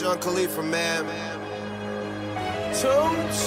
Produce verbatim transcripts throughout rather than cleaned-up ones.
Sean Khalifa, man. Two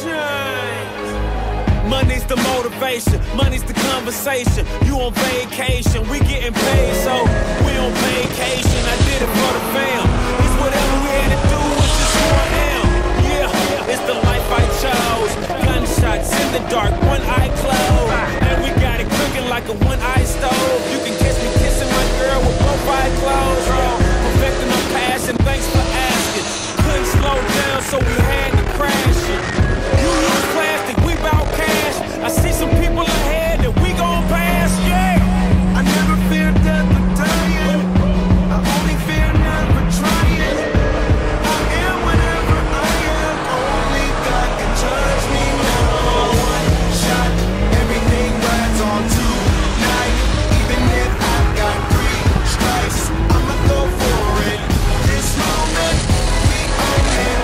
Chainz. Money's the motivation, money's the conversation. You on vacation, we getting paid, so we on vacation. I did it for the fam. It's whatever we had to do, it's just who I am. Yeah, it's the life I chose. Gunshots in the dark, one eye closed, and we got it cooking like a one-eye stove. You can catch me kissing my girl with both eyes closed. Perfecting my passion, thanks for asking. Couldn't slow down, so we had to crash it. You use plastic, we bout cash. I see some people ahead that we gon' pass, yeah. I never fear death or dying. I only fear never trying. I am whatever I am. Only God can judge me now. One shot, everything rides on tonight. Even if I've got three strikes, I'ma go for it. This moment, we own it.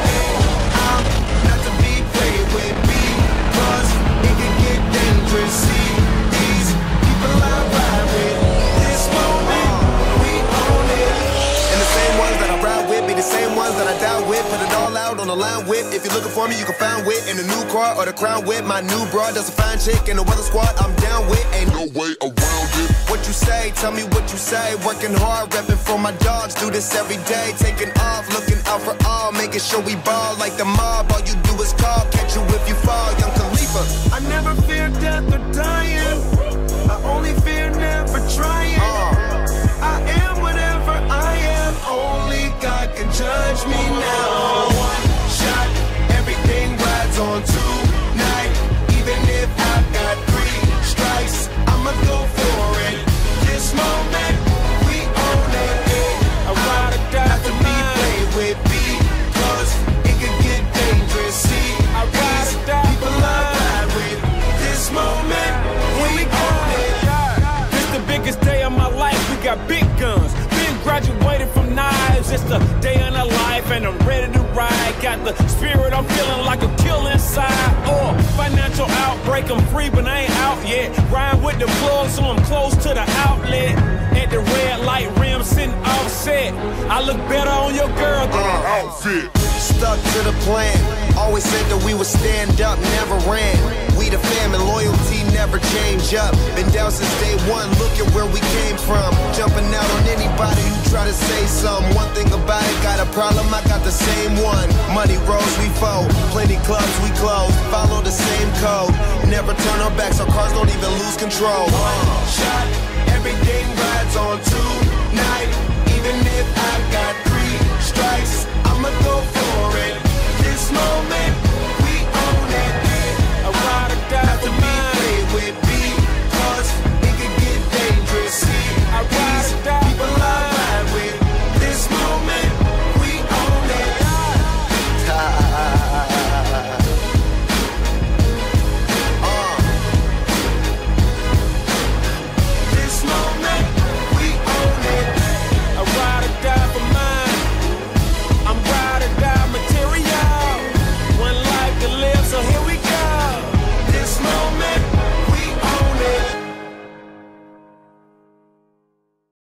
I'm not to be played with because it can get dangerous. See these people I ride with. This moment, we own it. And the same ones that I ride with be the same ones that I die with. Put it all out on the line with. If you're looking for me, you can find wit in the new car or the crown with. My new broad does a fine chick in the weather squad. I'm down with. Ain't no way around it. What you say? Tell me what you say. Working hard, repping for my dogs. Do this every day. Taking off, looking out for all. Making sure we ball like the mob. All you do is call. Catch you if you fall. Young Khalifa. I never fear death or dying. I only fear never trying. Uh. I am whatever I am. Only God can judge me now. One shot, everything rides on tonight. Even if I've got three strikes, I'ma go for it. This moment, we own it. I ride or die Not to for be mine. played with because it can get dangerous. See, I ride these or die people for I mine. ride with. This moment, we own it. This the biggest day of my life. We got big guns. Been graduated from knives. It's the day in the life, and I'm ready to ride. Got the spirit, I'm feeling like a kill inside. Oh, financial outbreak, I'm free, but I ain't out yet. Ride with the plug, so I'm close to the outlet. At the red light rim, sitting offset. I look better on your girl than her outfit. Stuck to the plan. Always said that we would stand up, never ran. We the fam and loyalty never change up. Been down since day one, look at where we came from. Jumping out on anybody who try to say something. One thing about it, got a problem, I got the same one. Money rolls, we fold. Plenty clubs, we close. Follow the same code. Never turn our backs, our cars don't even lose control.